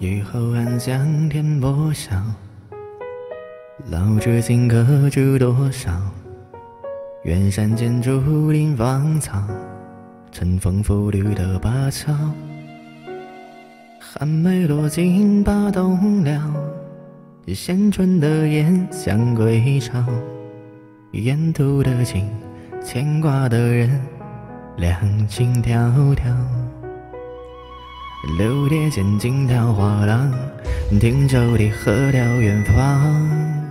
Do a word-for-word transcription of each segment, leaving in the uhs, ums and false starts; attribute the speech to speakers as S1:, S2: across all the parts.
S1: 雨后暗香天波晓，老至今可知多少？远山间竹林芳草，乘风拂绿的灞桥。寒梅落尽把冬了，衔春的雁向归巢。沿途的景，牵挂的人，两情迢迢。柳蝶间惊涛画浪，汀州的河调远方。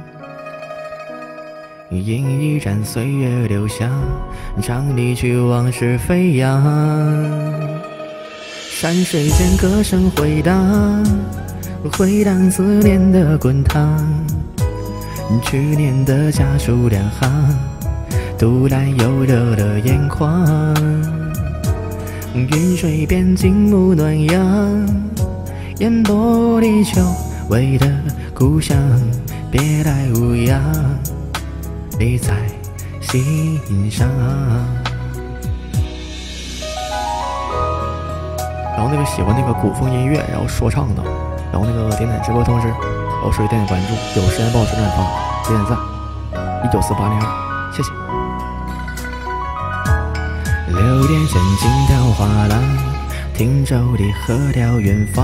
S1: 饮一盏岁月留香，唱离去往事飞扬。山水间歌声回荡，回荡思念的滚烫。去年的家书两行，读来又热了眼眶。云水边静沐暖阳，烟波里久违的故乡，别来无恙，你在心上。然后那个喜欢那个古风音乐，然后说唱的，然后那个点点直播通知，然后手机点点关注，有时间帮我转转发，点点赞，一九四八零二，谢谢。柳蝶间惊涛画浪，汀州的河调远方。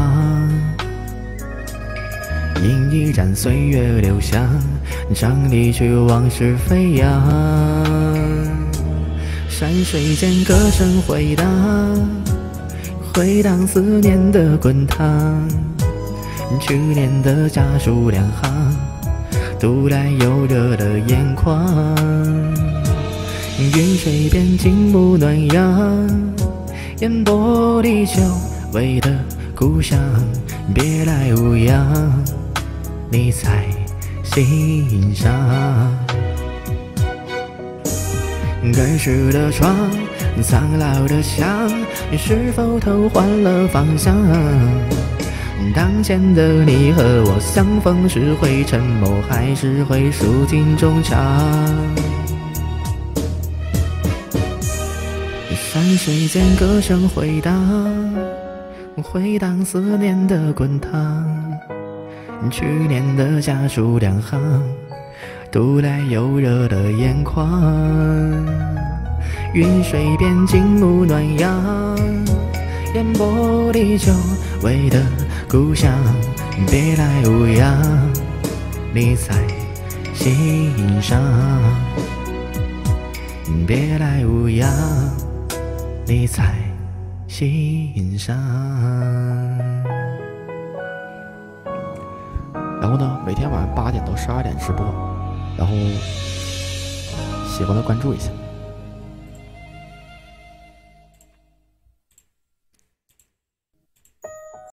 S1: 饮一盏岁月留香，唱离去往事飞扬。山水间歌声回荡，回荡思念的滚烫。去年的家书两行，读来又热了眼眶。云水边静沐暖阳，烟波里久违的故乡，别来无恙，你在心上。儿时的窗，苍老的香，是否偷换了方向？当前的你和我相逢时会沉默，还是会诉尽衷肠？山水间歌声回荡，回荡思念的滚烫。去年的家书两行，读来又热了眼眶。云水边静沐暖阳，烟波里久违的故乡，别来无恙，你在心上。别来无恙，你在心上。然后呢，每天晚上八点到十二点直播，然后喜欢的关注一下。